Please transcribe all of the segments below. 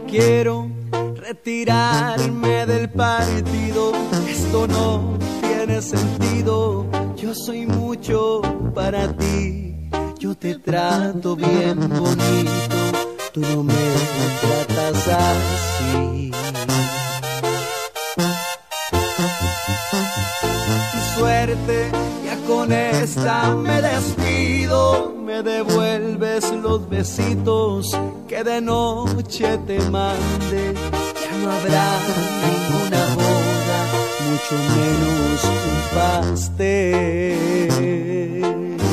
quiero retirarme del partido. Esto no tiene sentido. Yo soy mucho para ti. Yo te trato bien bonito. Tú no me tratas así. Suerte, ya con esta me despido. Me devuelves los besitos que de noche te mande. Ya no habrá ninguna boda, mucho menos un pastel.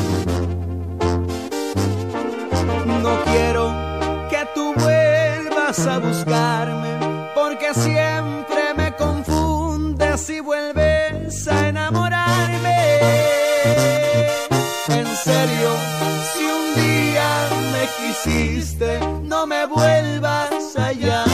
No quiero que tú vuelvas a buscarme, porque siempre me confundes y vuelves a enamorarme. En serio, si un día me quisiste, no me vuelvas a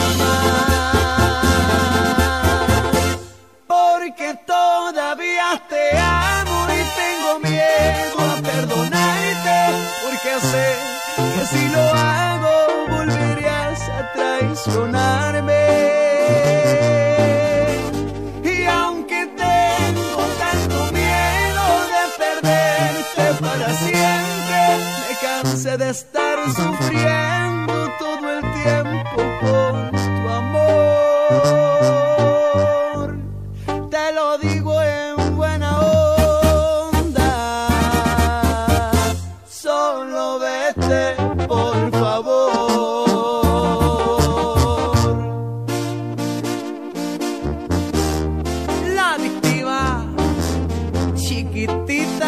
llamar, porque todavía te amo y tengo miedo a perdonarte, porque sé que si lo hago volverías a traicionarme. Y aunque tengo tanto miedo de perderte para siempre, me cansé de estar sufriendo todo el tiempo por tu amor. Te lo digo en buena onda, solo vete, por favor. La adictiva, chiquitita.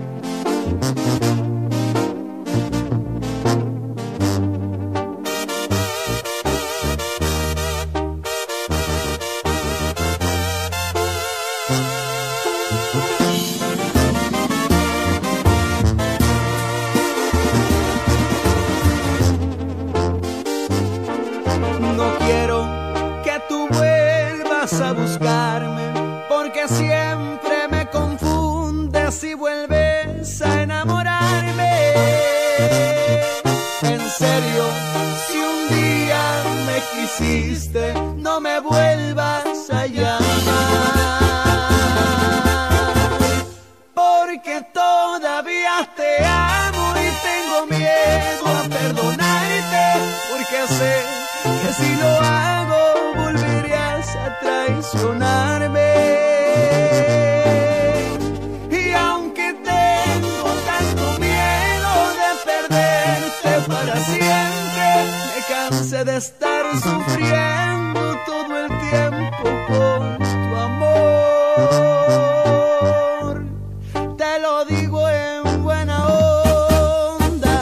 No quiero que tú vuelvas a buscarme, porque siempre me confundes y vuelves a enamorarme. En serio, si un día me quisiste, no me vuelvas a llamar, porque todavía te amo y tengo miedo a perdonarte, porque sé que si lo hago volverías a traicionarme. Y aunque tengo tanto miedo de perderte para siempre, me cansé de estar sufriendo todo el tiempo por tu amor. Te lo digo en buena onda,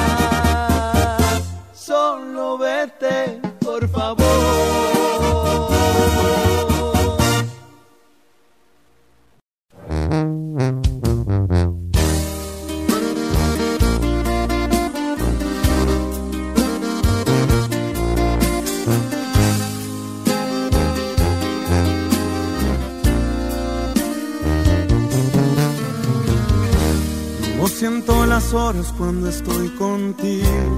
solo vete, por favor. No siento las horas cuando estoy contigo.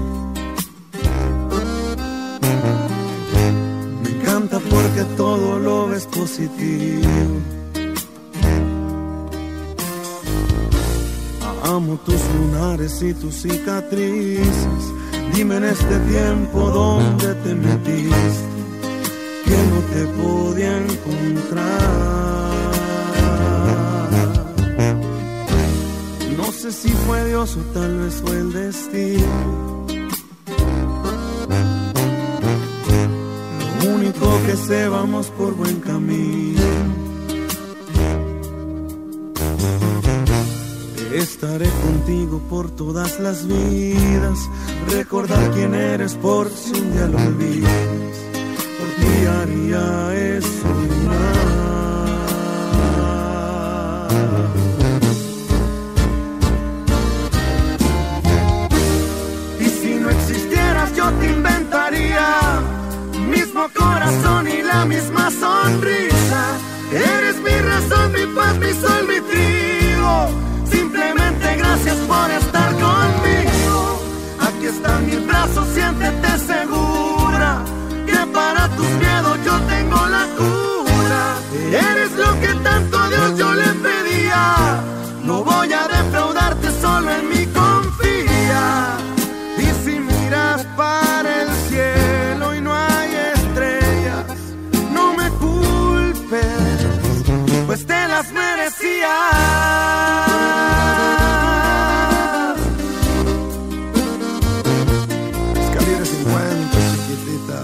Me encanta porque todo lo ves positivo. Amo tus lunares y tus cicatrices. Dime en este tiempo dónde te metiste, que no te podía encontrar. No sé si fue Dios o tal vez fue el destino. Lo único que sé, vamos por buen camino. Estaré contigo por todas las vidas. Recordar quién eres por si un día lo olvidas. Por ti haría eso y más. Y si no existieras yo te inventaría mismo corazón y la misma sonrisa. Eres mi razón, mi paz, mi sol, mi trigo. Simplemente gracias por estar conmigo. Aquí están mis brazos, siéntete segura, que chiquitita.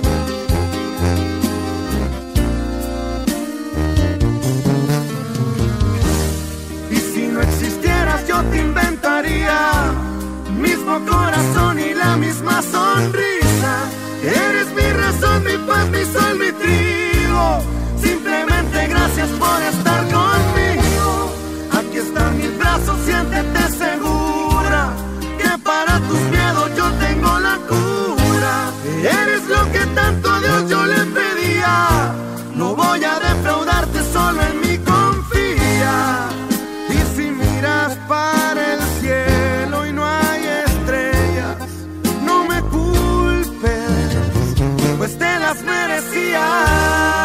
Y si no existieras yo te inventaría mismo corazón y la misma sonrisa. Eres mi razón, mi paz, mi sol, mi trigo. Simplemente gracias por estar conmigo. Aquí están mis brazos, siéntete segura que para tus miedos yo tengo la cura. Eres lo que tanto a Dios yo le pedía. No voy a defraudarte, solo en mí confía. Y si miras para el cielo y no hay estrellas, no me culpes, pues te las merecías.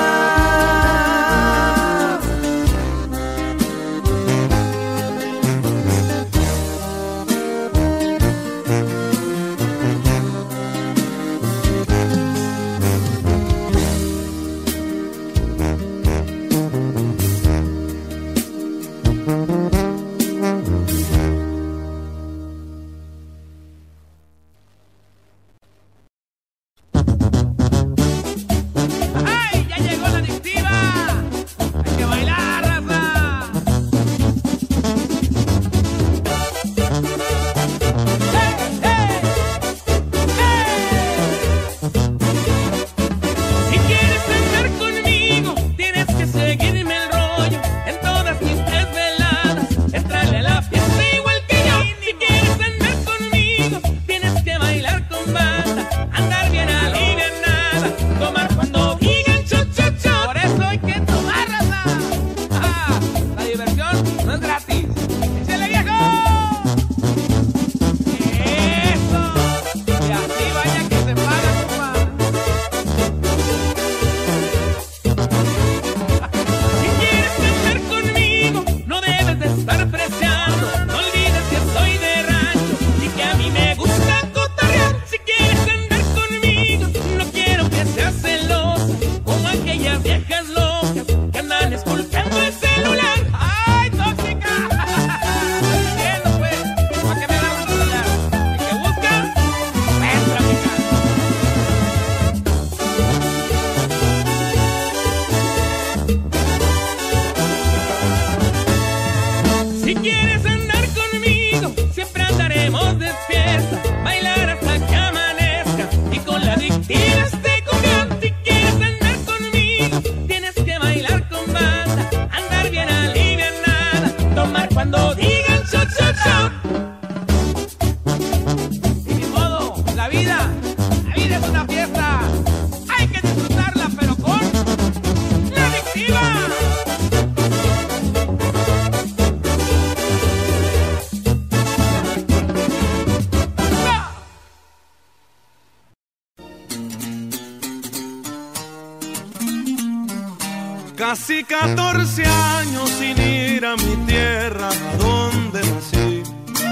Casi 14 años sin ir a mi tierra, donde nací.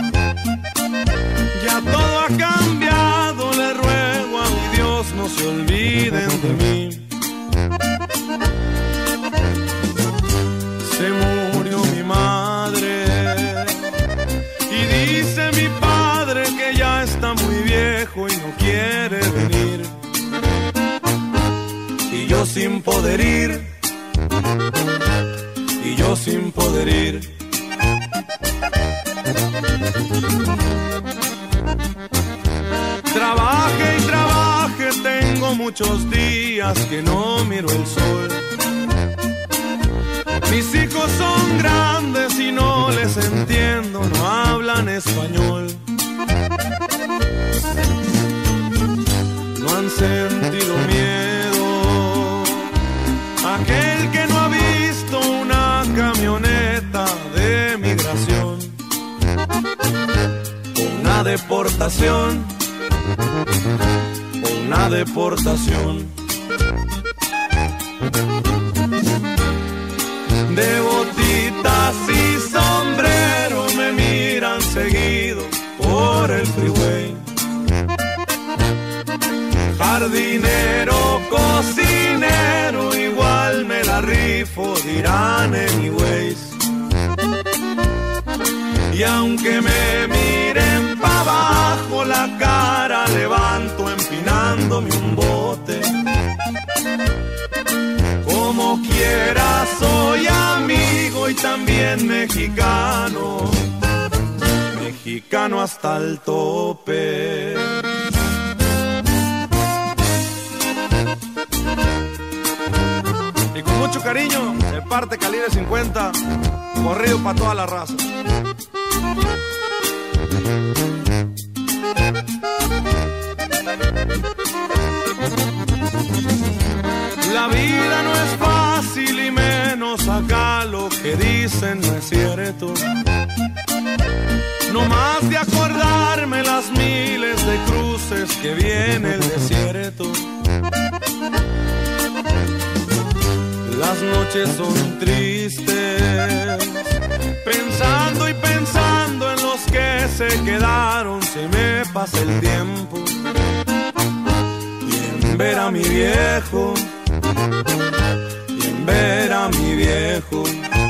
Ya todo ha cambiado, le ruego a mi Dios no se olviden de mí. Se murió mi madre y dice mi padre que ya está muy viejo y no quiere venir. Y yo sin poder ir, y yo sin poder ir. Trabaje y trabaje, tengo muchos días que no miro el sol. Mis hijos son grandes y no les entiendo, no hablan español. No han sentido miedo, aquel que no ha visto una camioneta de migración, una deportación, una deportación. De botitas y sombrero me miran seguido por el freeway. Jardinero, cocinero, igual me la rifo, dirán anyways. Y aunque me miren pa' abajo, la cara levanto empinando quiera soy amigo y también mexicano, mexicano hasta el tope. Y con mucho cariño, de parte Calibre 50, corrido para toda la raza. La vida no es fácil y menos acá lo que dicen no es cierto. No más de acordarme las miles de cruces que viene el desierto. Las noches son tristes, pensando y pensando en los que se quedaron, se me pasa el tiempo. Y en ver a mi viejo, y en ver a mi viejo.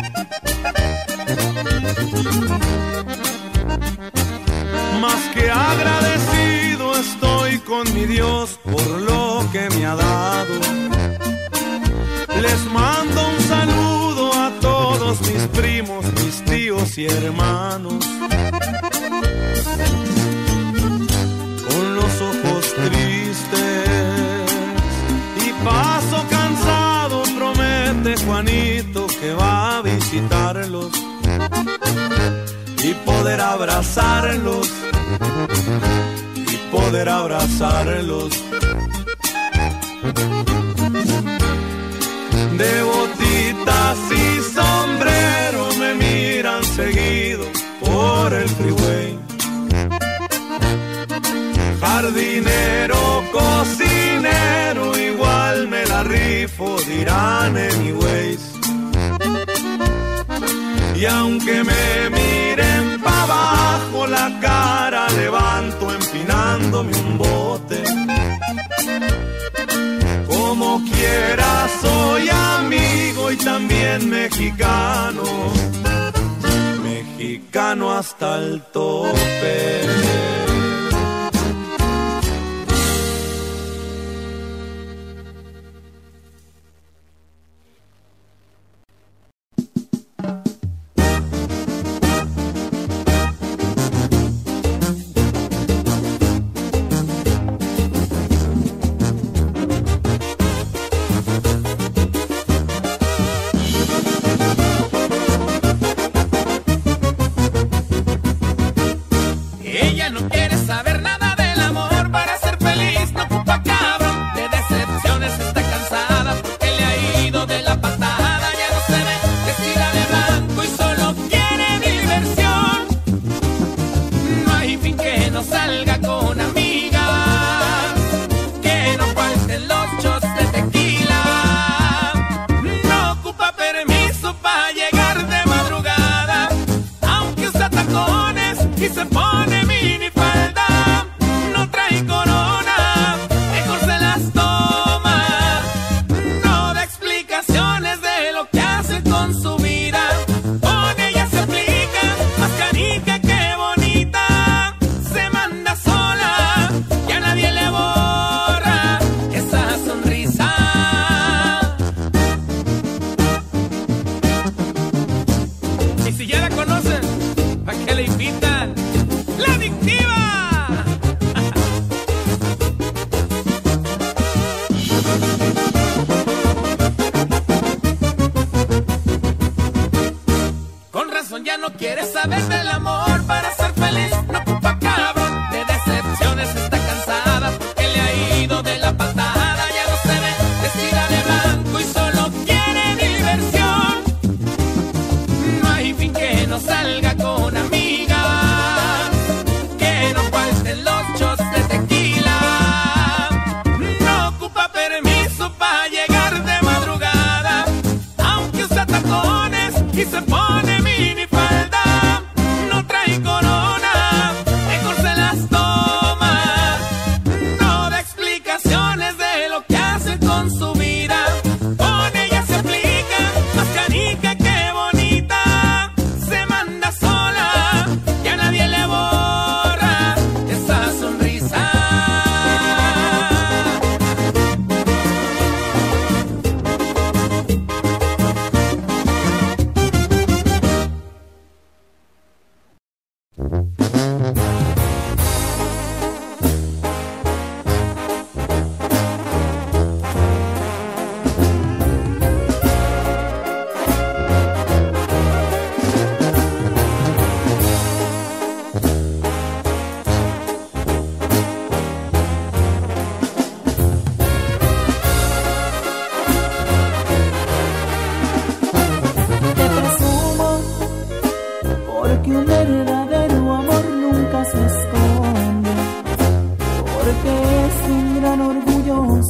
Más que agradecido estoy con mi Dios por lo que me ha dado. Les mando un saludo a todos mis primos, mis tíos y hermanos. Con los ojos tristes y paso cansado, promete Juanito que va a visitarlos y poder abrazarlos, y poder abrazarlos. De botitas y sombrero me miran seguido por el freeway. Jardinero, cocinero, igual me la rifo, dirán anyways. Y aunque me miren pa' abajo, la cara levanto empinándome un bote. Como quiera soy amigo y también mexicano, mexicano hasta el tope. Y se pone minifalda, no trae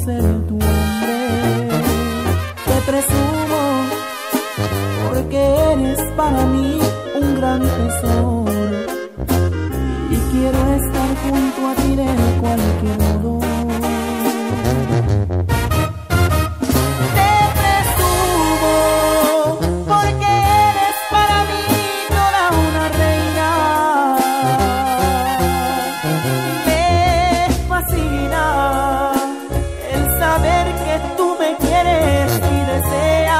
ser tu hombre. Te presumo porque eres para mí un gran tesoro y quiero estar junto a ti de cualquier modo. Te presumo porque eres para mí toda una reina. Me fascina el saber que tú me quieres y deseas.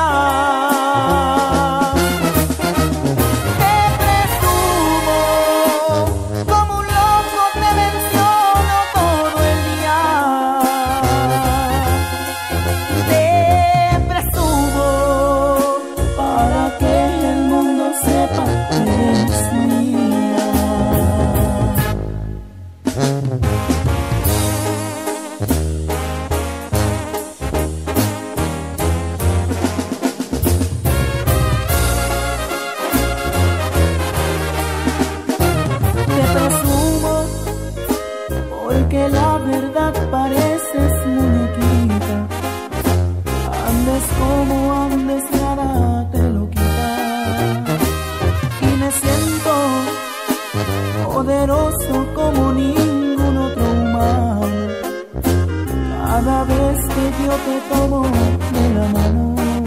Pareces muñequita, andes como andes, nada te lo quita. Y me siento poderoso como ningún otro humano cada vez que yo te tomo de la mano.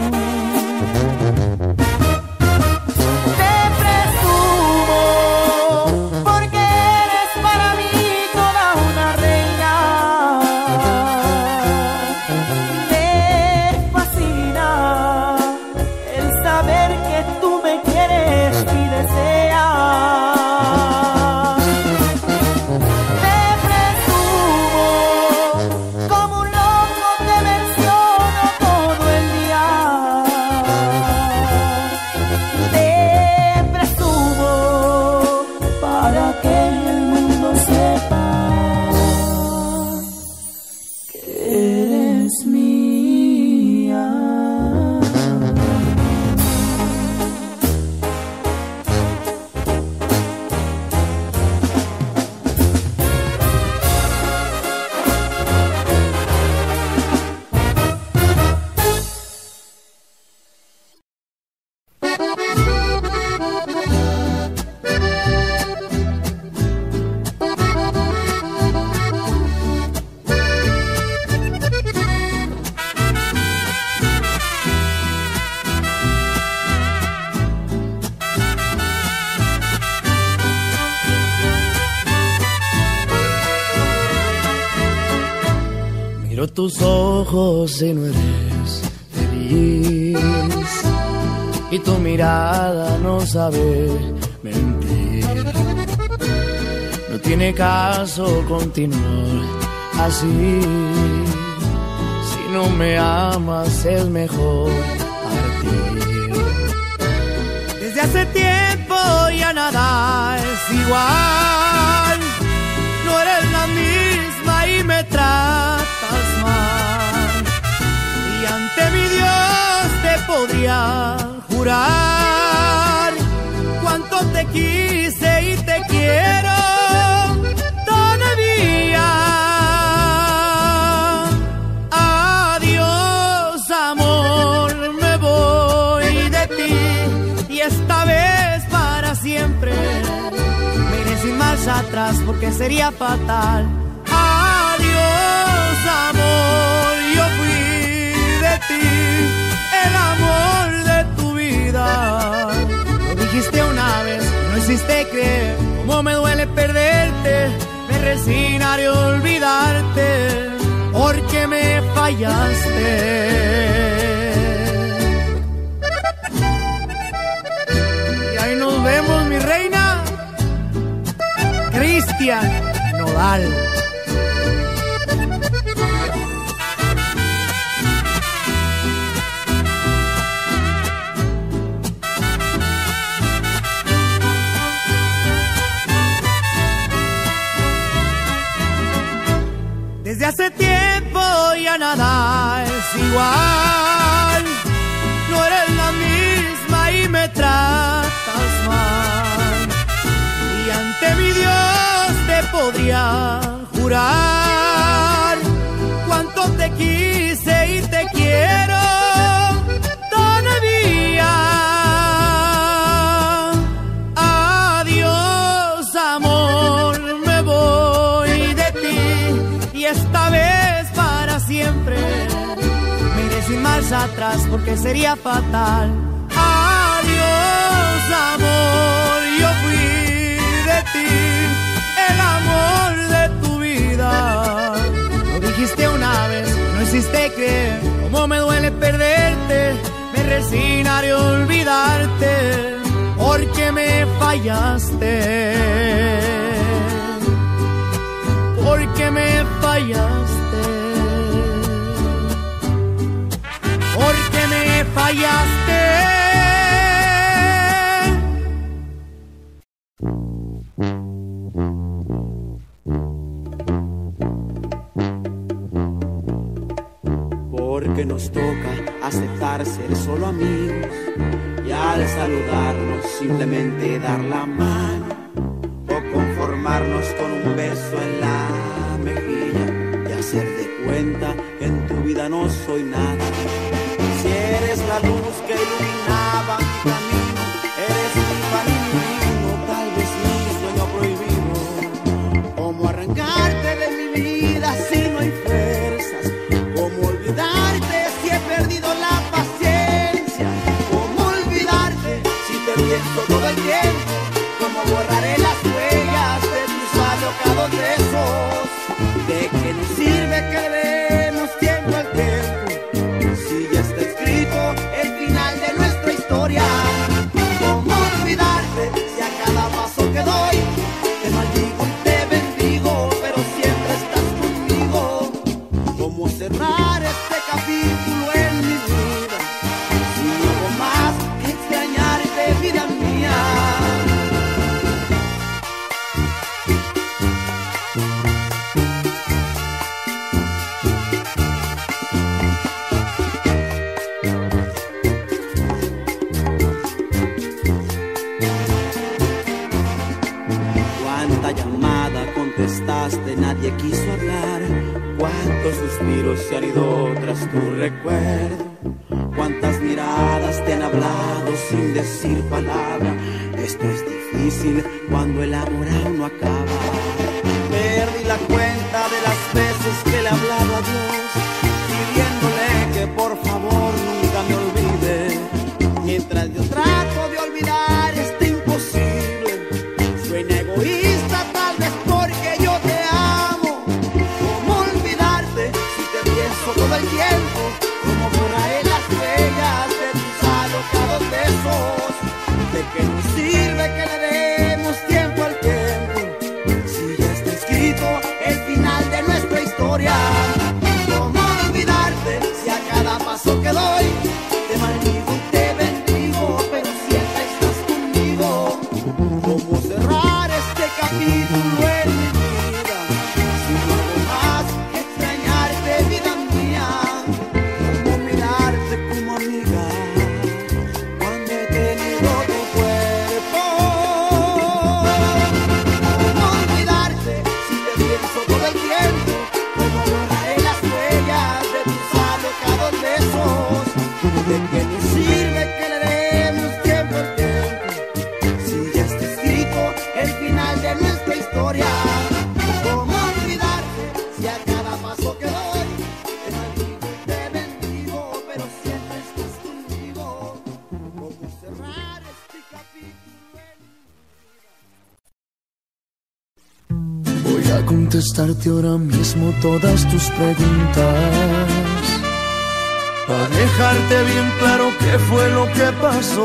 Tus ojos y no eres feliz, y tu mirada no sabe mentir. No tiene caso continuar así. Si no me amas es mejor partir. Desde hace tiempo ya nada es igual. No eres la misma y me tratas mal, y ante mi Dios te podría jurar cuánto te quise y te quiero todavía. Adiós, amor, me voy de ti, y esta vez para siempre. Me iré sin marcha atrás porque sería fatal. Adiós, amor, yo fui de ti, el amor de tu vida. Lo dijiste una vez, no hiciste creer cómo me duele perderte. Me resignaré a olvidarte porque me fallaste. Y ahí nos vemos, mi reina. Cristian Nodal. Desde hace tiempo ya nada es igual. No eres la misma y me tratas mal, y ante mi Dios te podría jurar cuánto te quiero siempre. Me iré sin marcha atrás porque sería fatal. Adiós, amor, yo fui de ti, el amor de tu vida. Lo dijiste una vez, no hiciste creer cómo me duele perderte. Me resignaré a olvidarte porque me fallaste. Porque me fallaste. Porque me fallaste. Porque nos toca aceptar ser solo amigos y al saludarnos simplemente dar la mano o conformarnos con un beso en la mejilla y hacer de cuenta que en tu vida no soy nada. Si eres la luz que iluminaba mi camino, eres mi pan y mi vino, tal vez mi sueño prohibido. ¿Cómo arrancarte de mi vida si no hay fuerzas? ¿Cómo olvidarte si he perdido la paciencia? ¿Cómo olvidarte si te pienso todo el tiempo? ¿Cómo borraré las huellas de tus alocados besos? ¿De qué nos sirve que demos tiempo al tiempo si ya está escrito el final de nuestra historia? ¿Cómo olvidarte si a cada paso que doy te maldigo y te bendigo, pero siempre estás conmigo? ¿Cómo cerrar este capítulo en mi vida si no hago más que extrañarte, vida mía? Cuánta llamada contestaste, nadie quiso hablar. Cuántos suspiros se han ido tras tu recuerdo. Cuántas miradas te han hablado sin decir palabra. Esto es difícil cuando el amor aún no acaba. Perdí la cuenta de las veces que le he hablado a Dios, pidiéndole que por favor nunca me olvide. Mientras yo trato de olvidar este imposible, suena egoísta tal vez porque yo te amo. ¿Cómo olvidarte si te pienso todo el tiempo? ¿Cómo borraré las huellas de tus alocados besos? ¿De qué nos sirve que le demos tiempo al tiempo si ya está escrito el final de nuestra historia? ¿Cómo olvidarte si a cada paso que doy te maldigo y te bendigo, pero siempre estás conmigo? ¿Cómo cerrar este capítulo en mi vida si no hago más que extrañarte, vida mía? ¿Cómo mirarte como amiga cuando he tenido tu cuerpo? ¿Cómo olvidarte si te pienso todo el tiempo? ¿Cómo borraré las huellas de tus alocados besos? ¿De qué nos sirve que le demos tiempo al tiempo si ya está escrito el final de nuestra historia? ¿Cómo olvidarte si a cada paso que doy te maldigo y te bendigo, pero siempre estás conmigo? ¿Cómo cerrar este capítulo en mi vida? Voy a contestarte ahora mismo todas tus preguntas, para dejarte bien claro qué fue lo que pasó.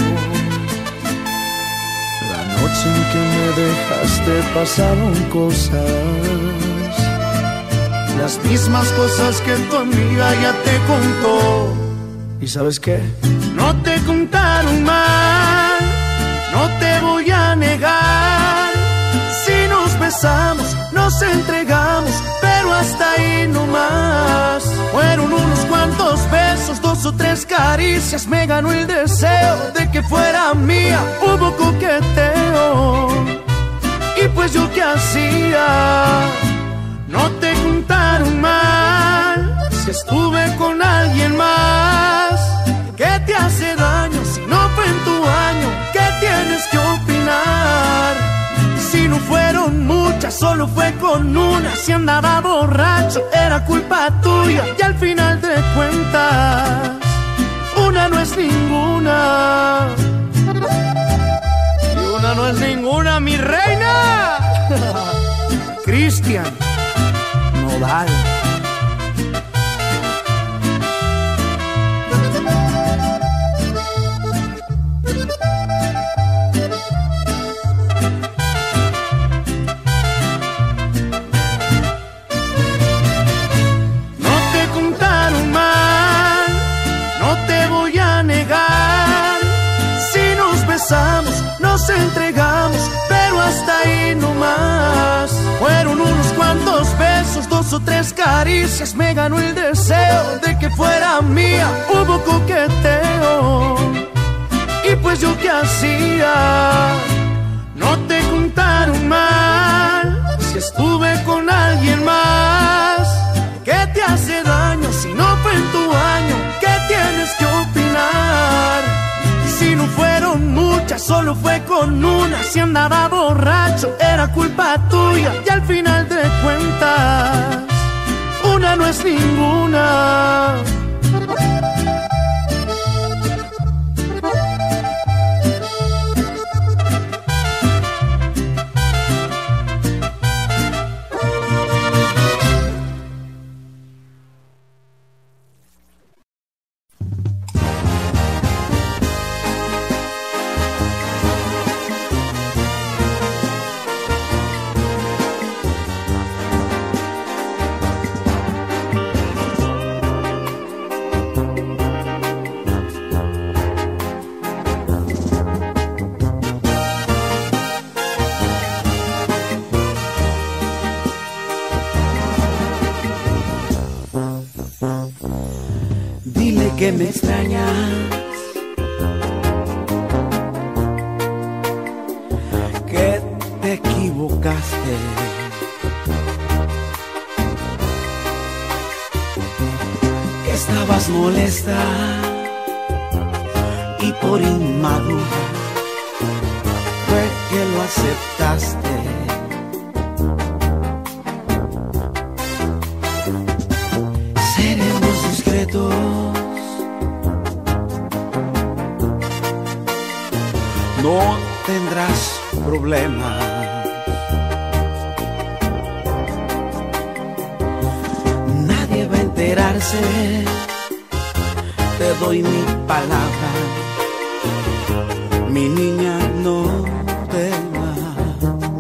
La noche en que me dejaste pasaron cosas, las mismas cosas que tu amiga ya te contó. ¿Y sabes qué? No te contaron mal, no te voy a negar. Si nos besamos, nos entregamos, pero hasta ahí no más. Fueron unos cuantos besos, 2 o 3 caricias, me ganó el deseo de que fuera mía. Hubo coqueteo, y pues yo qué hacía. No te contaron mal, si estuve con alguien más. ¿Qué te hace daño si no fue en tu año? ¿Qué tienes que opinar? Si no fueron muchas, solo fue con una. Si andaba borracho era culpa tuya. Y al final de cuentas, una no es ninguna. Y una no es ninguna, mi reina. Cristian Nodal. Nos entregamos, pero hasta ahí no más. Fueron unos cuantos besos, 2 o 3 caricias. Me ganó el deseo de que fuera mía. Hubo coqueteo, y pues yo qué hacía. No te contaron mal si estuve con alguien más. ¿Qué te hace daño si no fue en tu año? ¿Qué tienes que opinar? Si no fueron muchas, solo fue con una. Si andaba borracho, era culpa tuya. Y al final de cuentas, una no es ninguna. Que me extrañas, que te equivocaste, que estabas molesta y por inmadura fue que lo aceptaste. Seremos discretos, no tendrás problemas. Nadie va a enterarse, te doy mi palabra. Mi niña, no temas.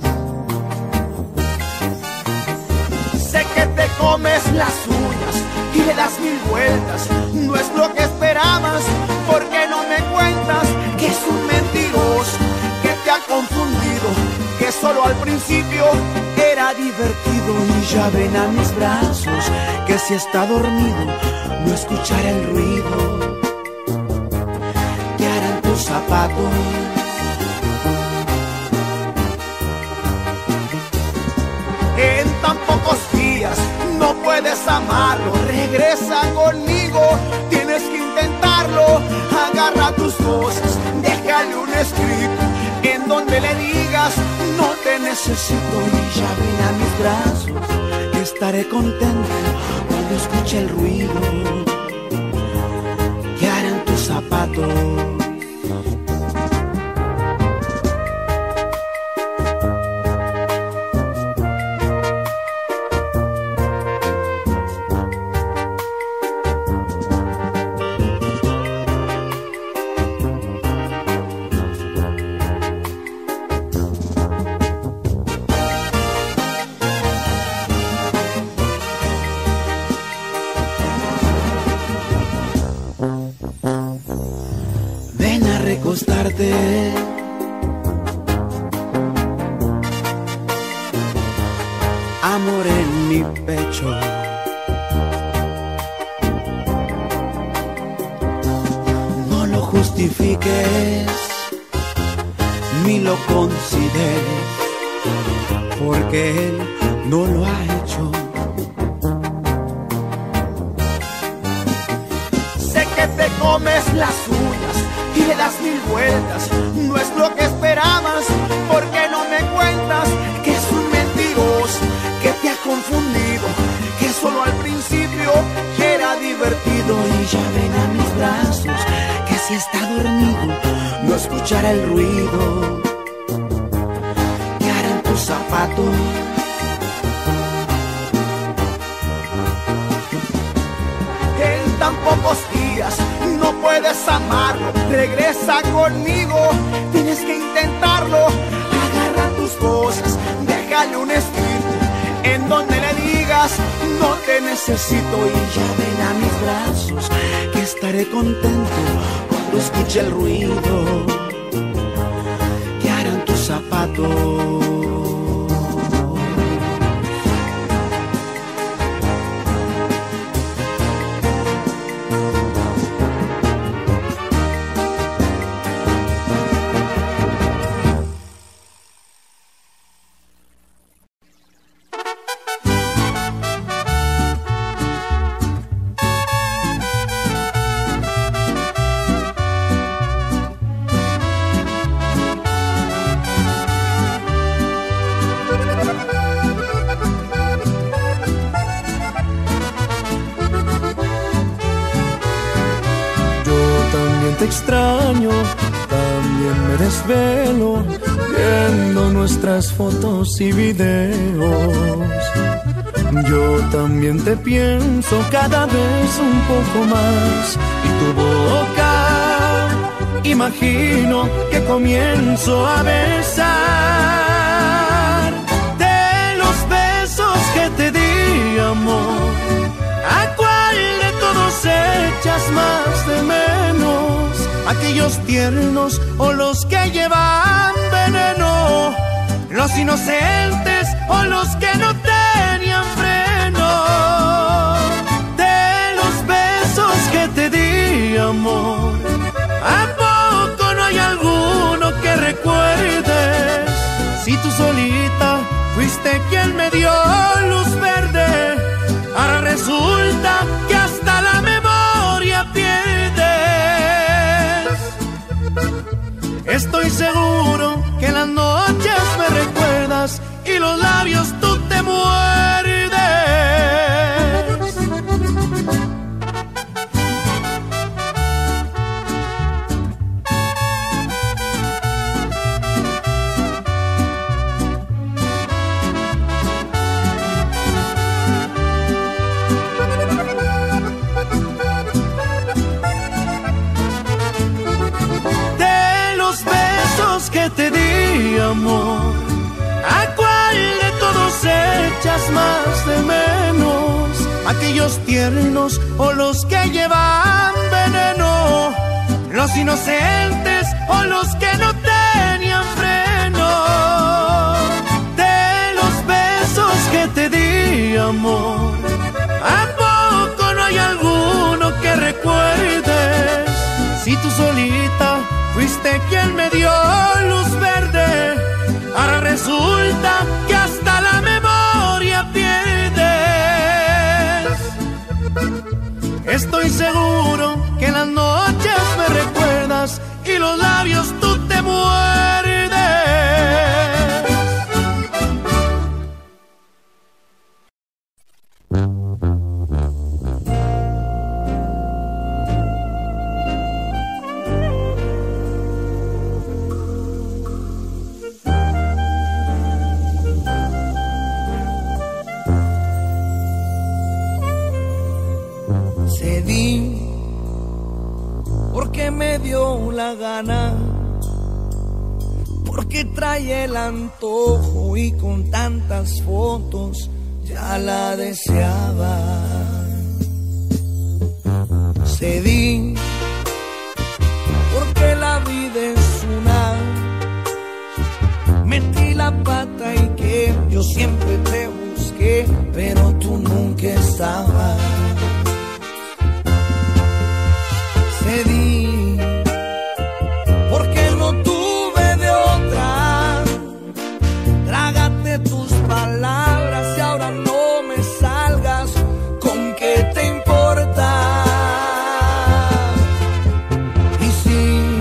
Sé que te comes las uñas y le das 1000 vueltas. No es lo que esperabas, porque no me cuentas que es un mentiroso, que te ha confundido, que solo al principio Era divertido y ya ven a mis brazos, que si está dormido no escuchará el ruido que harán tus zapatos. en tan pocos días no puedes amarlo. Regresa conmigo, tienes que intentarlo. Agarra tus cosas, déjale un escrito en donde le digas: no te necesito. Y ya ven a mis brazos, que estaré contento cuando escuche el ruido que harán tus zapatos. Recostarte, amor en mi pecho. No lo justifiques ni lo consideres, porque él no lo ha hecho. Sé que te comes las uñas y le das 1000 vueltas. No es lo que esperabas, porque no me cuentas que es un mentiroso, hará el ruido que harán tus zapatos. En tan pocos días no puedes amarlo, regresa conmigo, tienes que intentarlo. Agarra tus cosas, déjale un escrito en donde le digas no te necesito y ya ven a mis brazos, que estaré contento cuando escuche el ruido que harán tus zapatos. Extraño, también me desvelo viendo nuestras fotos y videos. Yo también te pienso cada vez un poco más y tu boca imagino que comienzo a besar. De los besos que te di, amor, ¿a cuál de todos echas más de menos? ¿Aquellos tiernos o los que llevan veneno? ¿Los inocentes o los que no tenían freno? De los besos que te di, amor, ¿a poco no hay alguno que recuerdes? Si tú solita fuiste quien me dio luz verde, ahora resulta que hasta la memoria pierdes. Estoy seguro que en las noches me recuerdas y los labios tú te muerdes. Que te di, amor, ¿a cuál de todos echas más de menos? ¿Aquellos tiernos o los que llevan veneno? ¿Los inocentes o los que no tenían freno? De los besos que te di, amor, ¿a poco no hay alguno que recuerdes? Si tú solita fuiste quien me dio luz verde, ahora resulta que hasta la memoria pierdes. Estoy seguro que en las noches me recuerdas y los labios tú te muerdes. Porque me dio la gana, porque trae el antojo y con tantas fotos ya la deseaba. Cedí porque la vida es una, metí la pata y que yo siempre te busqué, pero tú nunca estabas. Cedí porque no tuve de otra. Trágate tus palabras y ahora no me salgas con qué te importa. Y si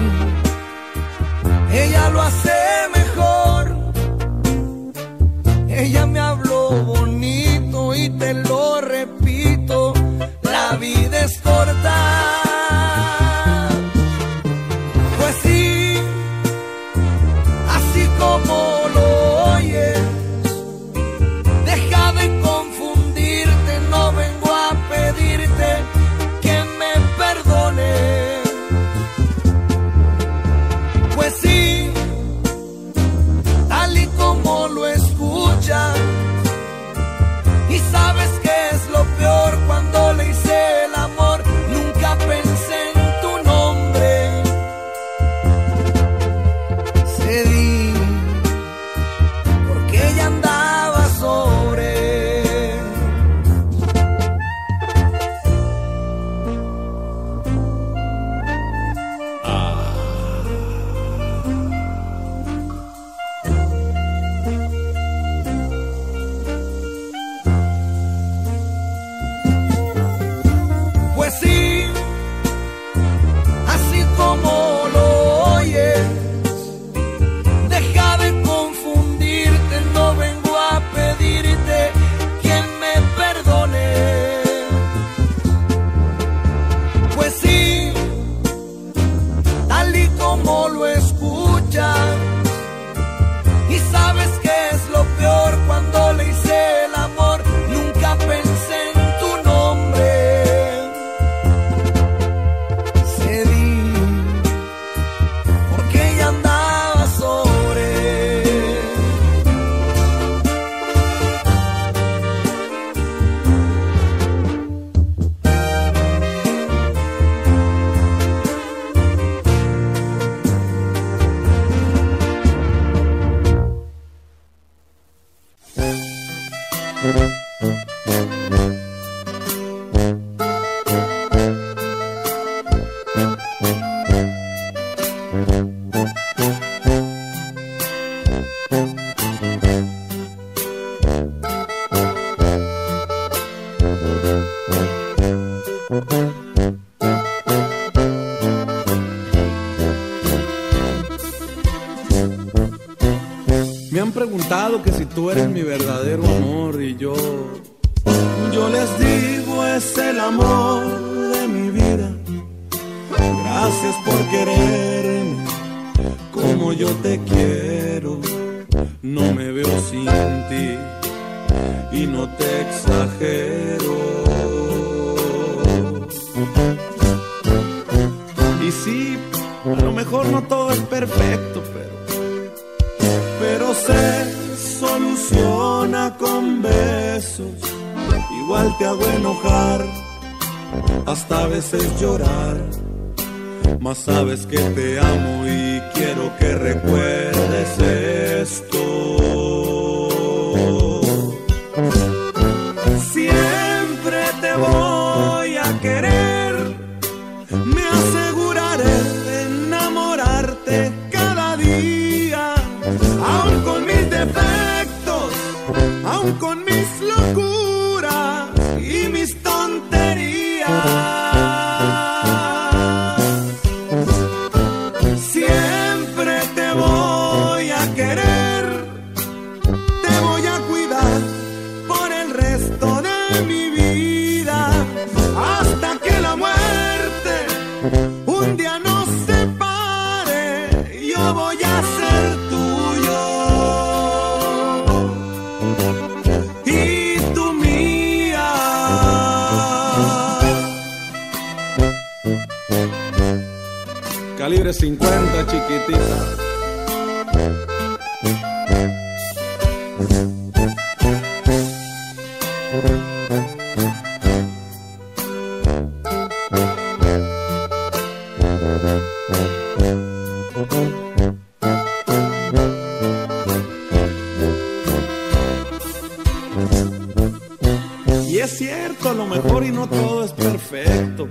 ella lo hace mejor, ella me habló bonito y te lo repito, sí, así como lo oyes, deja de confundirte, no vengo a pedirte quien me perdone. Pues sí, tal y como lo escuchas, y sabes que es lo peor cuando le hice el amor, nunca pensé en tu nombre. Cedí porque ella andaba sobre. Me han preguntado que si tú eres mi verdadero amor y yo les digo es el amor de mi vida. Gracias por quererme como yo te quiero. No me veo sin ti y no te exagero. Y sí, a lo mejor no todo es perfecto, pero se soluciona con besos. Igual te hago enojar, hasta a veces llorar, mas sabes que te amo y quiero que recuerdes esto. Siempre te voy a querer, me aseguraré de enamorarte cada día, aun con mis defectos, aun con mis locuras y mis tonterías. Siempre te voy a querer, te voy a cuidar por el resto de mi vida, hasta que la muerte un día nos separe. Yo voy a ser tuyo y tú mía. Calibre 50, chiquitita. Y es cierto, a lo mejor y no todo es perfecto,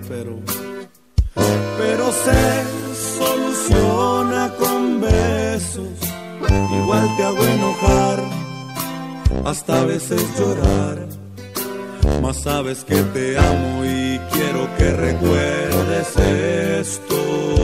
pero se soluciona con besos. Igual te hago enojar, hasta a veces llorar, mas sabes que te amo y quiero que recuerdes esto.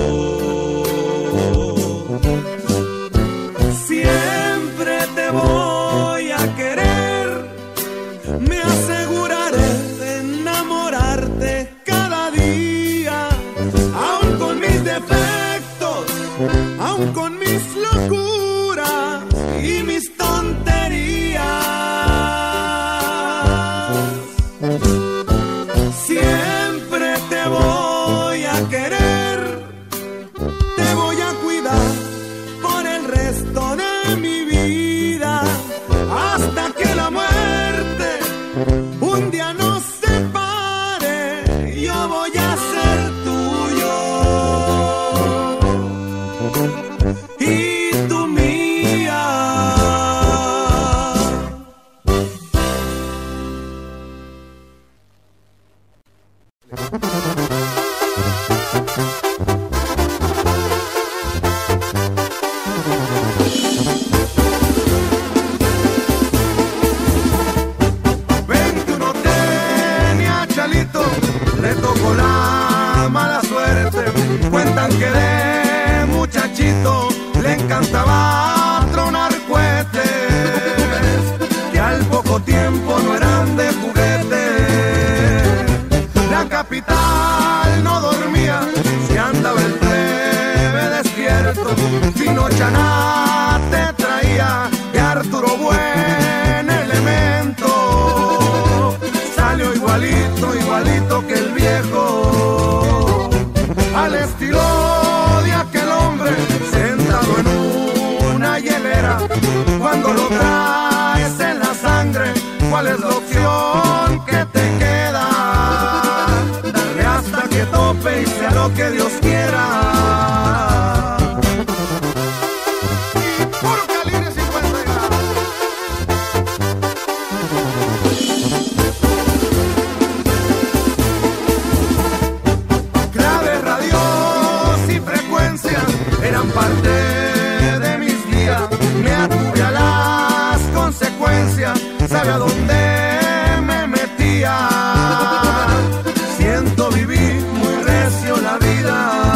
Siempre te voy a querer, me aseguraré de enamorarte cada día, aun con mis defectos, aun con mis locuras y mis tonterías. Siempre te voy a querer, te voy a cuidar por el resto de mi vida, hasta que la muerte un día nos separe. Yo voy a ser tuyo y tú mía. Le tocó la capital no dormía, si andaba el plebe despierto, Fino Chaná te traía de Arturo Buen Elemento. Salió igualito, igualito que el viejo, al estilo de aquel hombre sentado en una hielera. Cuando lo traes en la sangre, ¿cuál es la opción que te queda? Darle hasta que tope y sea lo que Dios quiera. Y puro calibre 50 grados. Claves, radios y frecuencias eran parte de mis días. Me atuve a las consecuencias, sabía dónde me metía. Siento vivir muy recio la vida.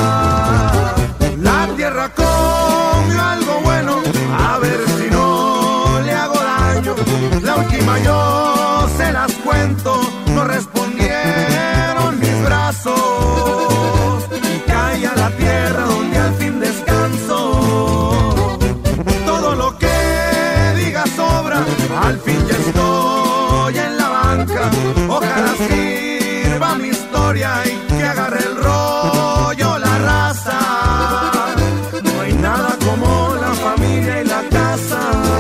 La tierra comió algo bueno, a ver si no le hago daño. La última yo se las cuento, no respondieron mis brazos. Y caí a la tierra donde al fin descanso. Todo lo que diga sobra, al fin ya estoy en la banca. Ojalá sirva mi historia y que agarre el rollo la raza. No hay nada como la familia y la casa.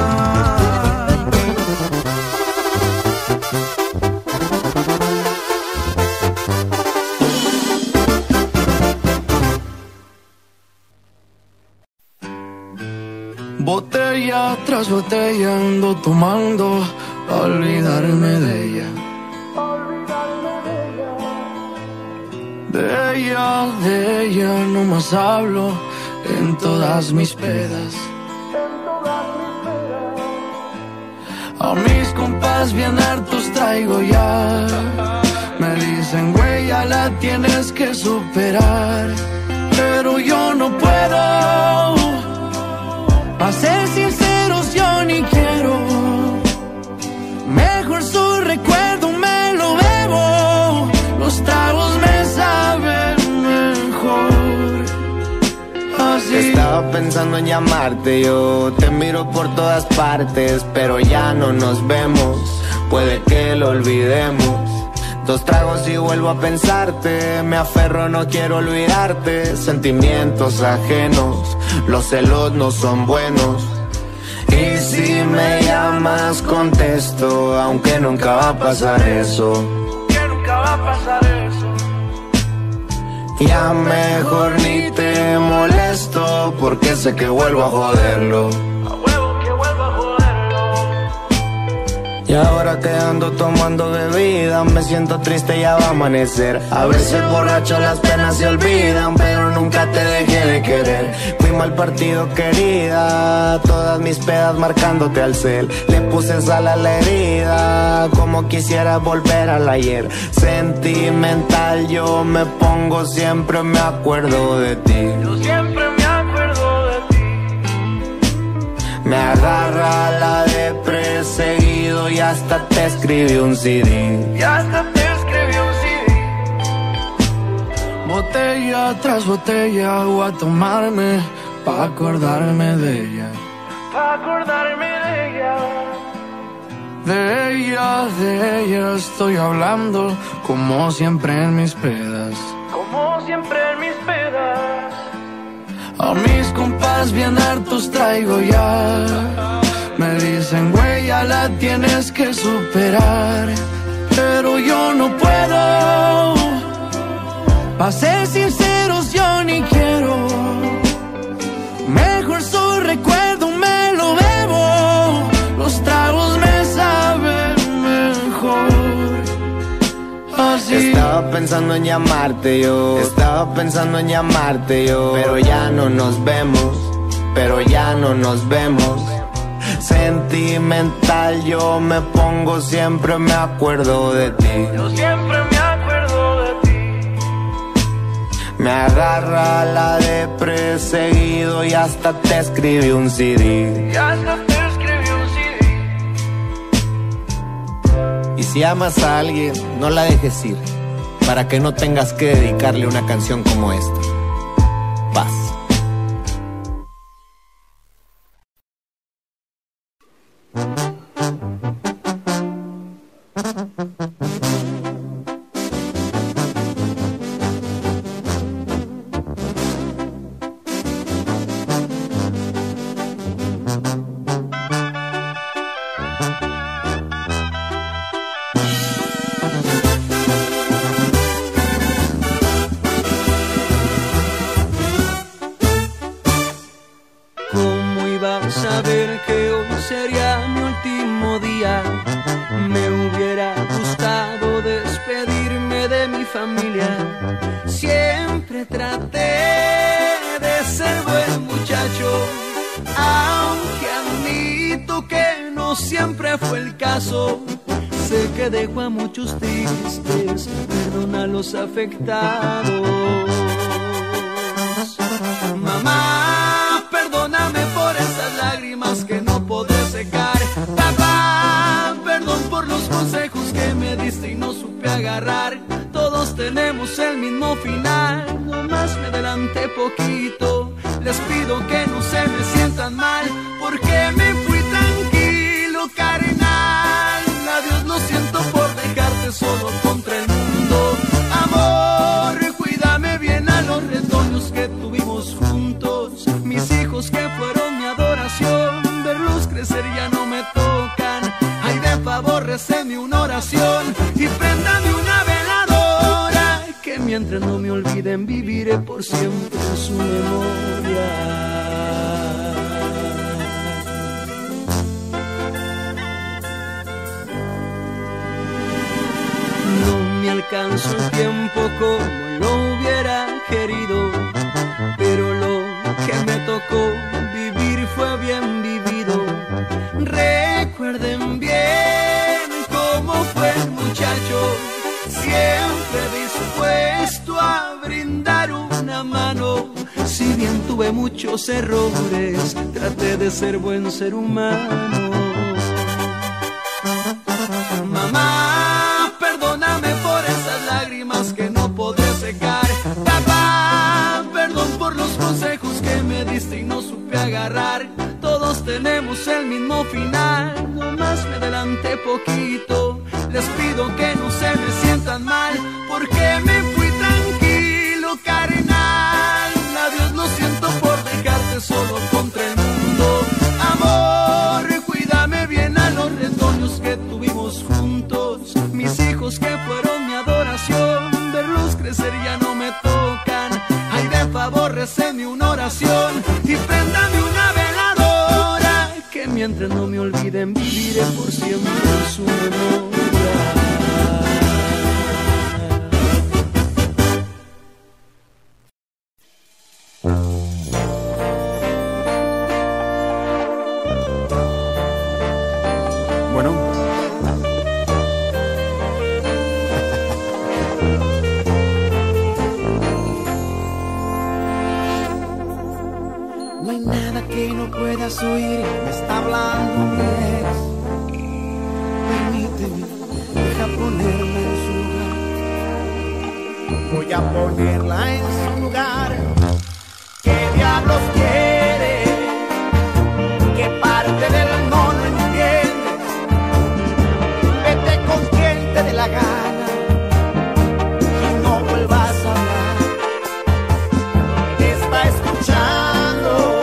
Botella tras botella ando tomando a olvidarme de ella. De ella no más hablo en todas mis pedas. A mis compas bien hartos traigo ya. Me dicen, güey, ya la tienes que superar. Pero yo no puedo. Pa' ser sinceros yo ni quiero. Mejor su recuerdo me lo bebo. Los tragos me saben mejor así. Estaba pensando en llamarte, yo te miro por todas partes, pero ya no nos vemos, puede que lo olvidemos. 2 tragos y vuelvo a pensarte, me aferro, no quiero olvidarte. Sentimientos ajenos, los celos no son buenos. Y si me llamas contesto, aunque nunca va a pasar eso. Que nunca va a pasar eso. Ya mejor ni te molesto, porque sé que vuelvo a joderlo. Y ahora que ando tomando bebida, me siento triste, ya va a amanecer. A veces borracho las penas se olvidan, pero nunca te dejé de querer. Fui mal partido, querida, todas mis pedas marcándote al cel. Le puse sal a la herida, como quisiera volver al ayer. Sentimental yo me pongo, siempre me acuerdo de ti. Yo siempre me acuerdo de ti. Me agarra la depre seguido y hasta te escribí un CD. Y hasta te escribí un CD. Botella tras botella voy a tomarme pa' acordarme de ella. Pa' acordarme de ella. De ella estoy hablando como siempre en mis pedas. Como siempre en mis pedas. A mis compas bien hartos traigo ya. Me dicen, güey, ya la tienes que superar. Pero yo no puedo. Pa' ser sinceros yo ni quiero. Mejor su recuerdo me lo bebo. Los tragos me saben mejor así. Estaba pensando en llamarte yo, estaba pensando en llamarte yo. Pero ya no nos vemos, pero ya no nos vemos. Sentimental yo me pongo, siempre me acuerdo de ti. Yo siempre me acuerdo de ti. Me agarra la depre seguido y hasta te escribí un CD. Y hasta te escribí un CD. Y si amas a alguien, no la dejes ir. para que no tengas que dedicarle una canción como esta. Paz. Saber que hoy sería mi último día. Me hubiera gustado despedirme de mi familia. Siempre traté de ser buen muchacho, aunque admito que no siempre fue el caso. Sé que dejo a muchos tristes, perdona a los afectados. Mamá, perdóname por esas lágrimas que no podré secar. Papá, perdón por los consejos que me diste y no supe agarrar. Todos tenemos el mismo final, nomás me adelanté poquito. Les pido que no se me sientan mal, porque me fui tranquilo, carnal. Adiós, lo siento por dejarte solo contra el mundo. Amor, cuídame bien a los retoños que tuvimos juntos. Mis hijos que fueron mi adoración, verlos crecer ya no me tocan. Ay, de favor, recéme una oración y préndame una veladora, que mientras no me olviden viviré por siempre en su memoria. No me alcanzó el tiempo como lo hubiera querido, pero lo que me tocó vivir fue bien vivido. Recuerden bien cómo fue el muchacho, siempre dispuesto a brindar una mano. Si bien tuve muchos errores, traté de ser buen ser humano. Mamá, perdóname por esas lágrimas que no podré secar. Papá, perdón por los consejos que me diste y no supe agarrar. Todos tenemos el mismo final, nomás me adelanté poquito. Les pido que no se me sientan mal, porque me fui tranquilo, carnal. Adiós, lo siento por dejarte solo contra el mundo. Amor, cuídame bien a los retoños que tuvimos juntos. Mis hijos que fueron mi adoración, verlos crecer ya no me tocan. Ay, de favor, recéme una oración y préndame una veladora, que mientras no me olviden viviré por siempre en su memoria. No hay nada que no puedas oír, me está hablando mi ex. Permíteme, deja ponerla en su lugar. Voy a ponerla en su lugar. ¿Qué diablos quiere? ¿Qué parte del no entiendes? Vete con quien te dé la gana y no vuelvas a hablar. Te está escuchando.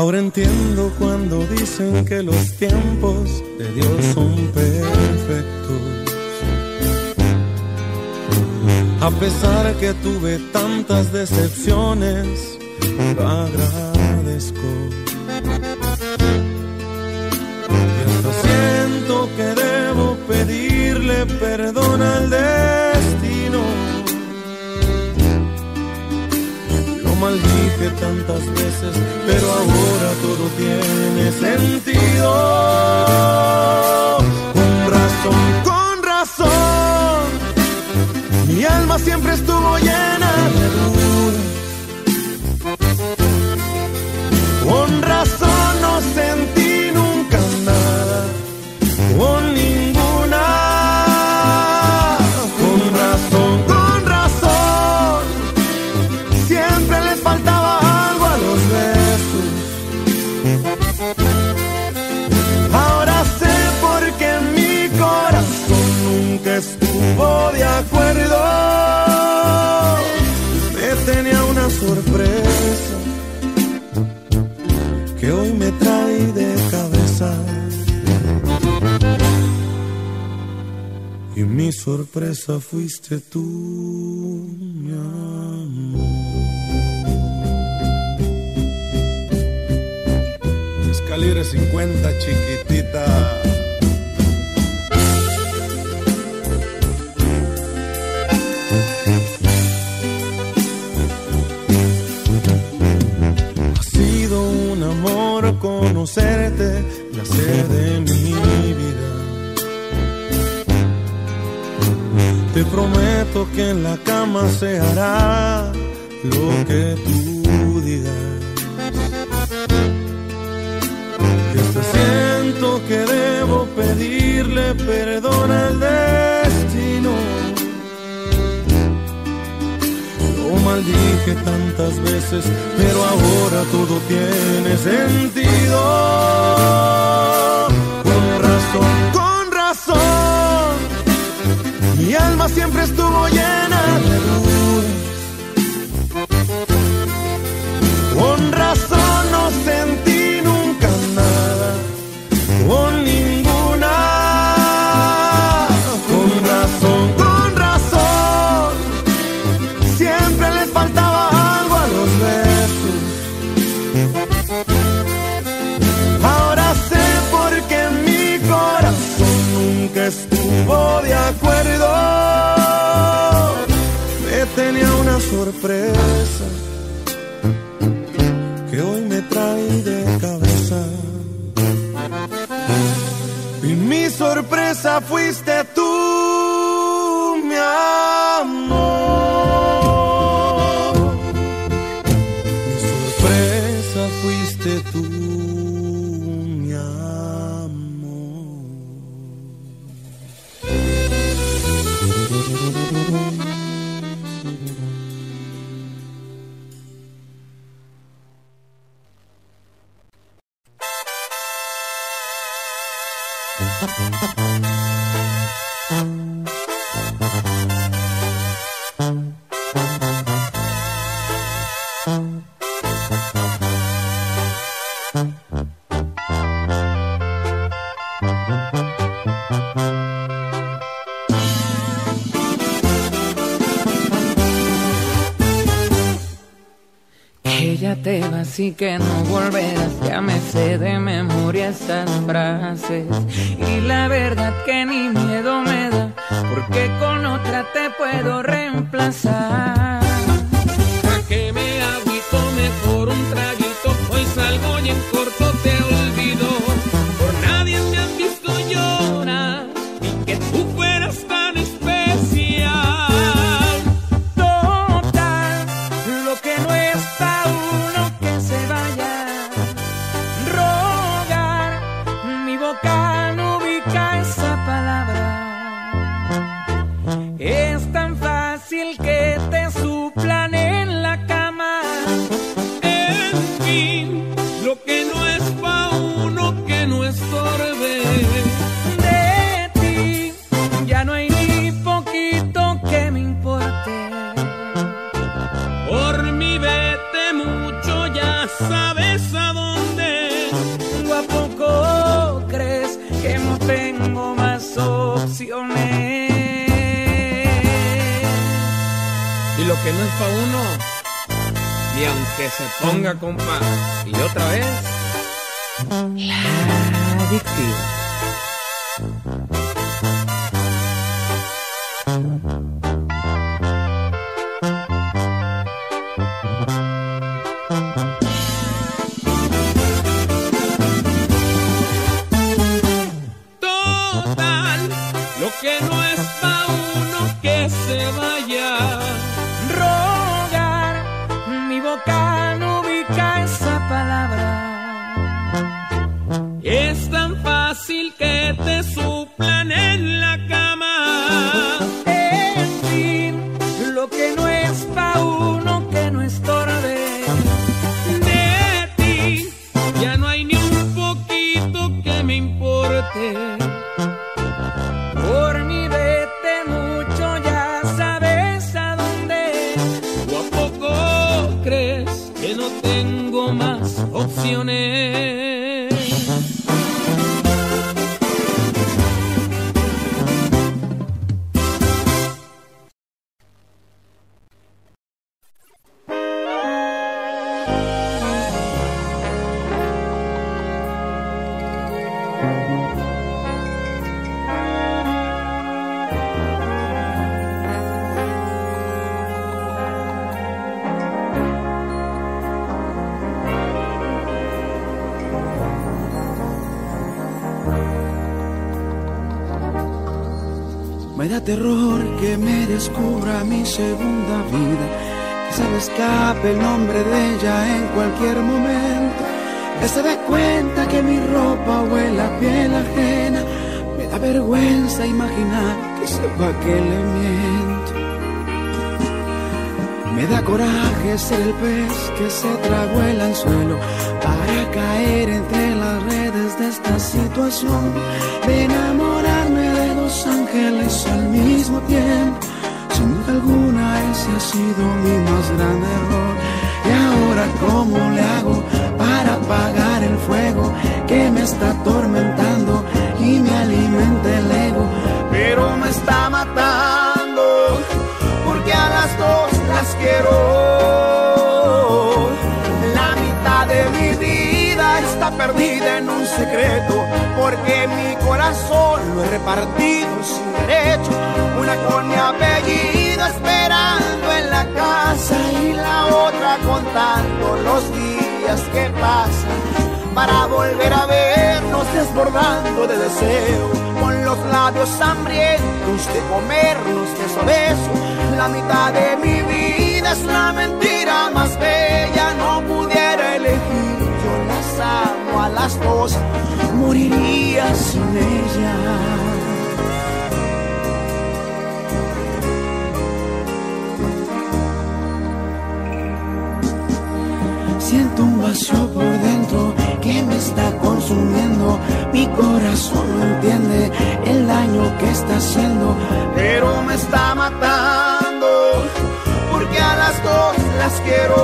Ahora entiendo cuando dicen que los tiempos de Dios son perfectos. A pesar que tuve tantas decepciones, lo agradezco. Y hasta siento que debo pedirle perdón al destino. Lo maldije tantas veces, pero ahora todo tiene sentido. Con razón, mi alma siempre estuvo llena de dudas. Con razón no sentí nunca nada, con ninguna. Con razón, siempre les faltaba algo a los besos. Ahora sé por qué mi corazón nunca estuvo de acuerdo. Me tenía una sorpresa que hoy me trae de cabeza. Y mi sorpresa fuiste tú, mi amor. Calibre 50, chiquitita. Ha sido un amor conocerte, la sed de mi vida. Te prometo que en la cama se hará lo que tú digas. Siento que debo pedirle perdón al destino. Lo maldije tantas veces, pero ahora todo tiene sentido. Con razón, mi alma siempre estuvo llena de dudas. Con razón no sentí nunca nada, con ninguna. Con razón, siempre les faltaba algo a los besos. Ahora sé por qué mi corazón nunca estuvo de acuerdo. Me tenía una sorpresa que hoy me trae de cabeza. Y mi sorpresa fuiste tú, mi amor. Mi sorpresa fuiste tú, mi amor. Que ya te vas y que no volverás, ya me sé de memoria estas frases. Y la verdad que ni miedo me da, porque con otra te puedo reemplazar. ¿A qué me agüito? Mejor un traguito, hoy salgo y en corto te olvido. Por nadie me has visto llorar, y que tú fueras tan especial. Total, lo que no está uno que se vaya. Rogar, mi boca no ubica esa palabra. Es tan fácil que te que no es pa' uno. Y aunque se ponga, compa, y otra vez, la adictiva. Total, lo que no es pa' uno que se vaya. Rogar, mi boca no ubica esa palabra. Es tan fácil que te suplan en la cama. En fin, lo que no es pa' uno que no estorbe. De ti ya no hay ni un poquito que me importe. Por mi vete mucho, ya sabes a dónde. ¿O a poco crees que no tengo más opciones? Me da terror que me descubra mi segunda vida, que se me escape el nombre de ella en cualquier momento, que se dé cuenta que mi ropa huele a piel ajena. Me da vergüenza imaginar que sepa que le miento. Me da coraje ser el pez que se tragó el anzuelo para caer entre las redes de esta situación, de enamorarme de dos ángeles al mismo tiempo. Sin duda alguna ese ha sido mi más grande error. Y ahora ¿cómo le hago para apagar el fuego que me está atormentando y me alimenta el ego? Pero me está matando porque a las dos las quiero. La mitad de mi vida está perdida en un secreto, porque mi corazón lo he repartido sin derecho. Una con mi apellido esperando en la casa y la otra contando los días que pasan para volver a vernos desbordando de deseo, con los labios hambrientos de comernos beso a beso. La mitad de mi vida es la mentira más bella. No pudiera elegir, yo las amo a las dos, moriría sin ella. Siento un vacío por dentro que me está consumiendo. Mi corazón no entiende el daño que está haciendo, pero me está matando porque a las dos las quiero.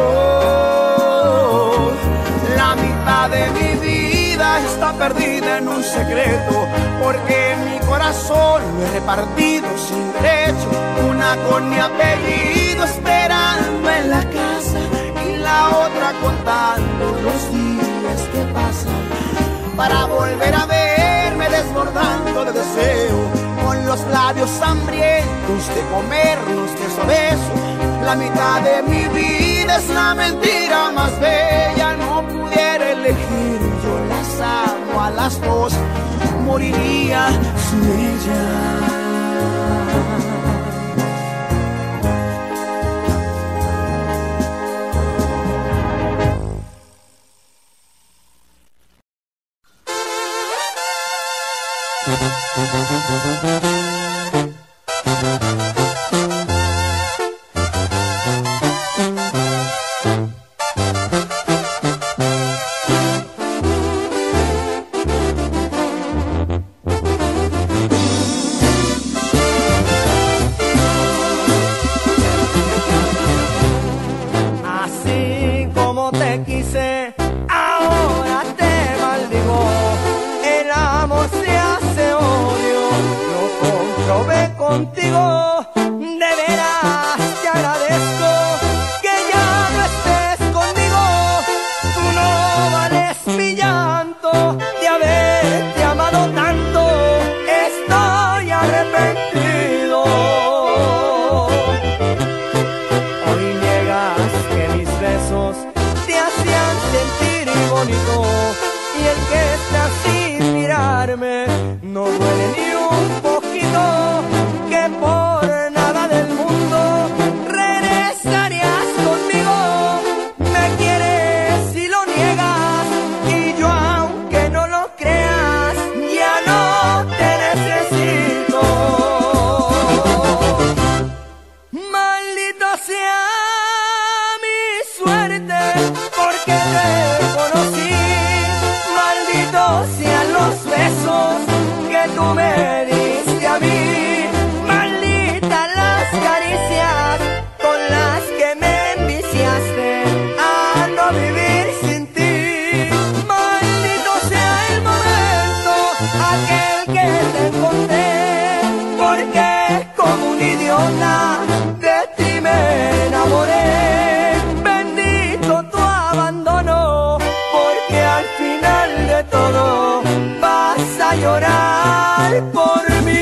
La mitad de mi vida está perdida en un secreto, porque mi corazón lo he repartido sin derecho. Una con mi apellido esperando en la casa y la otra contando los días que pasan para volver a verme desbordando de deseo, con los labios hambrientos de comernos beso a beso. La mitad de mi vida es la mentira más bella. No pudiera elegir, yo las amo a las dos, moriría sin ella. Así como te quise, ahora te maldigo. El amor se hace odio, lo comprobé contigo. De veras te agradezco idiota, de ti me enamoré. Bendito tu abandono, porque al final de todo vas a llorar por mí.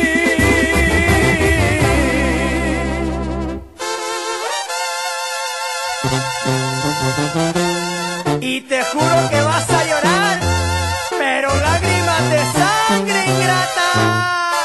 Y te juro que vas a llorar, pero lágrimas de sangre ingrata.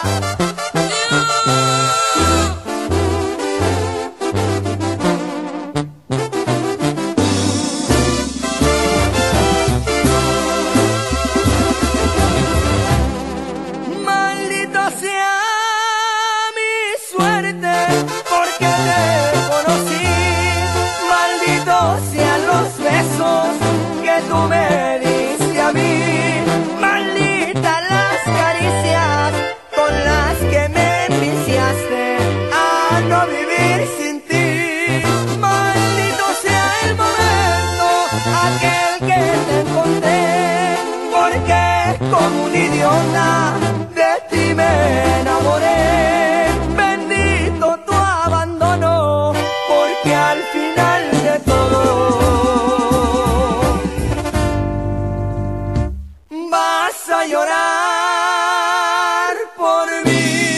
Maldito sea mi suerte, porque te conocí. Malditos sean los besos que tú me diste a mí. Malditas las caricias con las que me enviciaste a no vivir sin ti. Maldito sea el momento, aquel que te encontré, porque como un idiota de ti me enamoré. Bendito tu abandono, porque al final de todo vas a llorar por mí.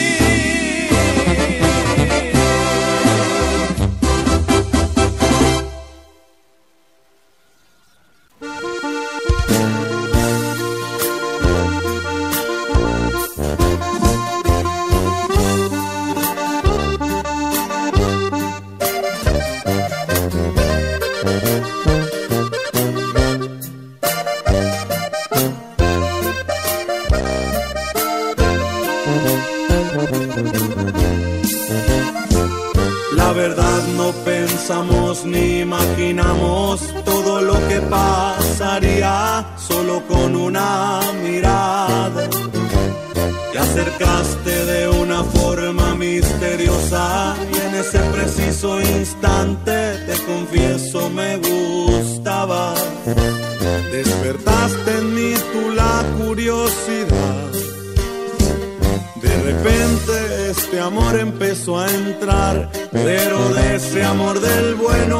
La verdad no pensamos ni imaginamos todo lo que pasaría solo con una mirada. Te acercaste de una forma misteriosa y en ese preciso instante te confieso me gustaba. Despertaste en mí tú la curiosidad. De repente este amor empezó a entrar, pero de ese amor del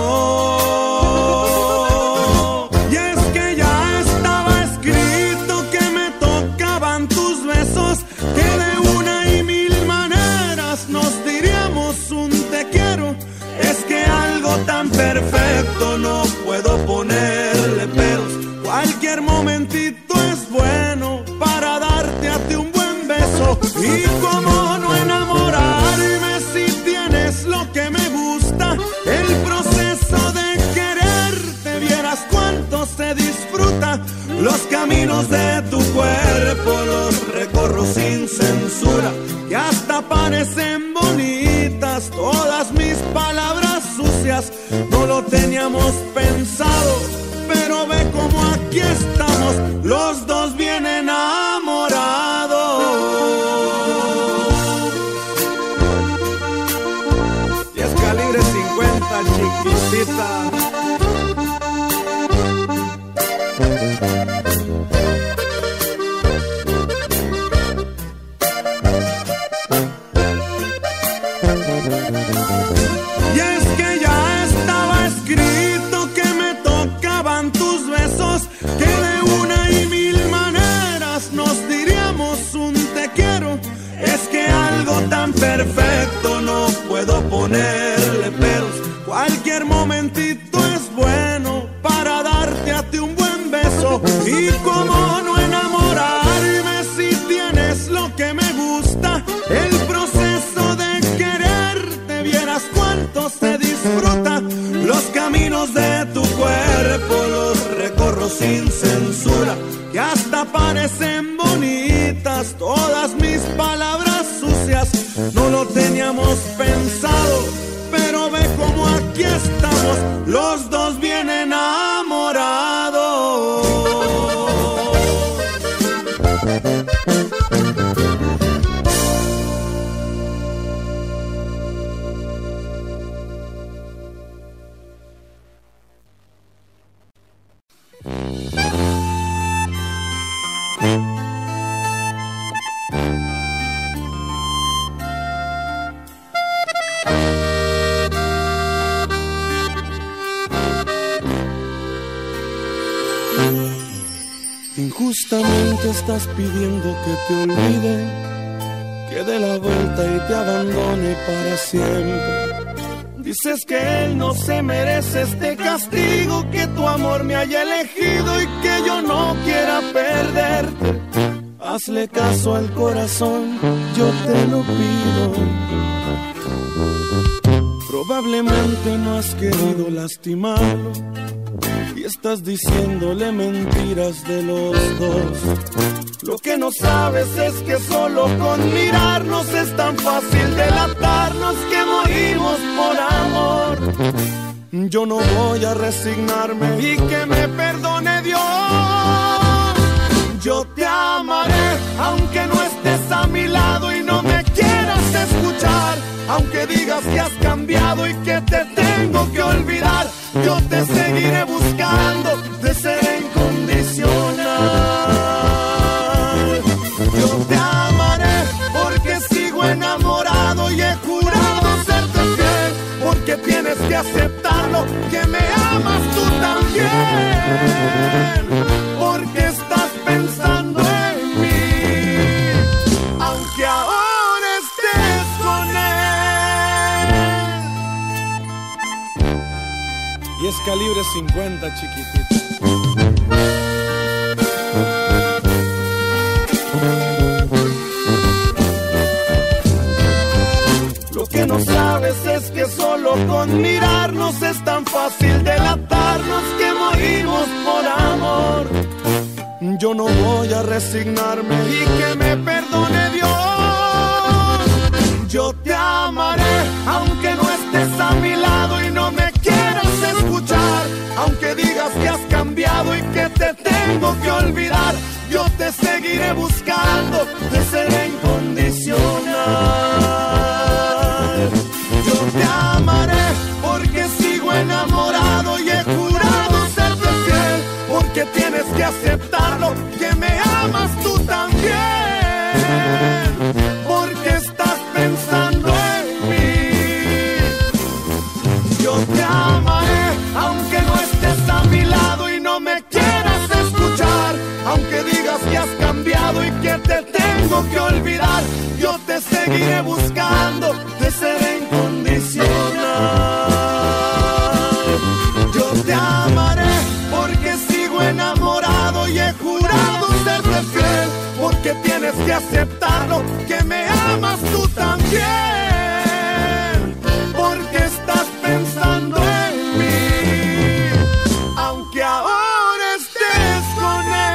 bueno. Y es que ya estaba escrito que me tocaban tus besos, que de una y mil maneras nos diríamos un te quiero. Es que algo tan perfecto no puedo ponerle peros. Cualquier momentito es bueno para darte a ti un buen beso. Y cómo no enamorarme si tienes lo que me gusta. El proceso de quererte, vieras cuánto se disfruta. Los caminos de tu cuerpo los recorro sin censura. Y hasta parecen bonitas todas mis palabras sucias. No lo teníamos pensado, pero ve como aquí estamos, los dos bien enamorados. Y es calibre 50, chiquitita. Y es que ya estaba escrito que me tocaban tus besos, que de una y mil maneras nos diríamos un te quiero. Es que algo tan perfecto no puedo ponerle peros. Cualquier momentito es bueno para darte a ti un buen beso. Y cómo no enamorarme si tienes lo que me gusta. El proceso de quererte, vieras cuánto se disfruta. Los caminos de tu cuerpo los recorro sin censura. Que hasta parecen bonitas todas mis palabras sucias. No lo teníamos pensado, pero ve como aquí estamos, los dos bien enamorados. Justamente estás pidiendo que te olvide, que dé la vuelta y te abandone para siempre. Dices que él no se merece este castigo, que tu amor me haya elegido y que yo no quiera perderte. Hazle caso al corazón, yo te lo pido. Probablemente no has querido lastimarlo y estás diciéndole mentiras de los dos. Lo que no sabes es que solo con mirarnos es tan fácil delatarnos que morimos por amor. Yo no voy a resignarme y que me perdone Dios. Yo te amaré aunque no estés a mi lado y no me quieras escuchar. Aunque digas que has cambiado y que te tengo que olvidar, yo te seguiré buscando, te seré incondicional. Yo te amaré porque sigo enamorado y he jurado serte fiel, porque tienes que aceptarlo, que me amas tú también, porque estás pensando en mí, aunque ahora estés con él. Y es calibre 50, chiquitito. Lo que no sabes es que solo con mirarnos es tan fácil delatarnos que morimos por amor. Yo no voy a resignarme y que me perdone Dios. Yo te amaré aunque no estés a mi lado y no me quieras escuchar. Aunque digas que has cambiado y que te tengo que olvidar, yo te seguiré buscando, te seré incondicional. Yo te amaré porque sigo enamorado y he jurado serte fiel, porque tienes que aceptarlo, que me amas tú también, porque estás pensando en mí. Yo te amaré aunque no estés a mi lado y no me quieras escuchar. Aunque digas que has cambiado y que te tengo que olvidar, yo te seguiré buscando, te seré incondicional. Yo te amaré porque sigo enamorado y he jurado serte fiel, porque tienes que aceptarlo, que me amas tú también, porque estás pensando en mí, aunque ahora estés con él.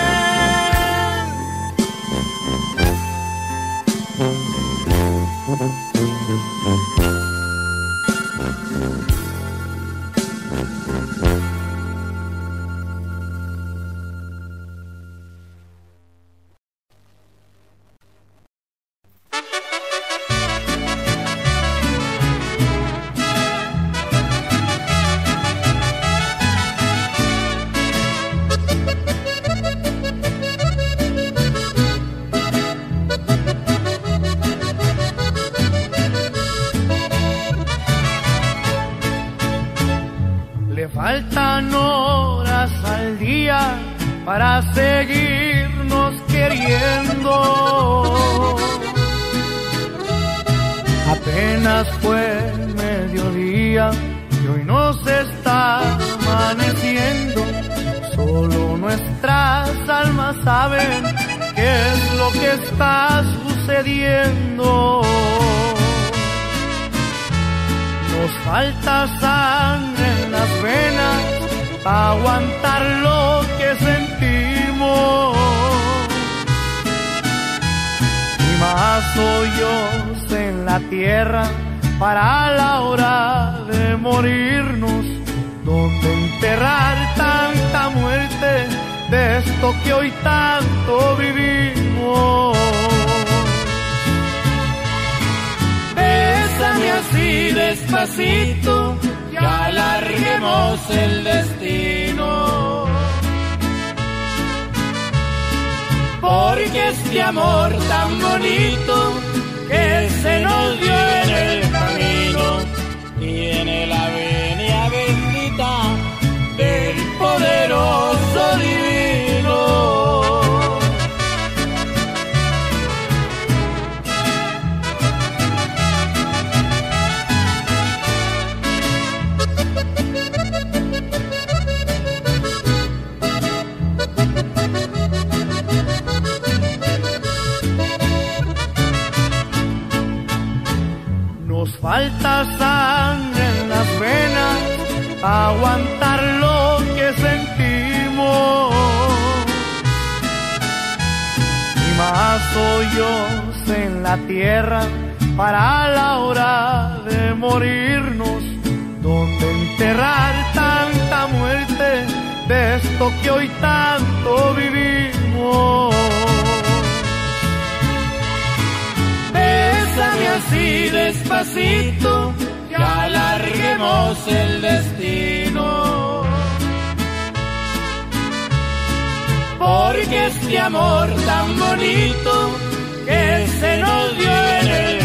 Faltan horas al día para seguirnos queriendo. Apenas fue mediodía y hoy nos está amaneciendo. Solo nuestras almas saben qué es lo que está sucediendo. Nos falta sangre en las venas para aguantar lo que sentimos, y más hoyos en la tierra para la hora de morirnos, donde enterrar tanta muerte de esto que hoy tanto vivimos. Bésame así despacito, que alarguemos el destino, porque este amor tan bonito que se nos dio en el camino tiene la venia bendita del poderoso divino. nos falta sangre en las venas, aguantar lo que sentimos. Y más hoyos en la tierra para la hora de morirnos, donde enterrar tanta muerte de esto que hoy tanto vivimos. Bésame así despacito, que alarguemos el destino, porque este amor tan bonito que se nos dio en el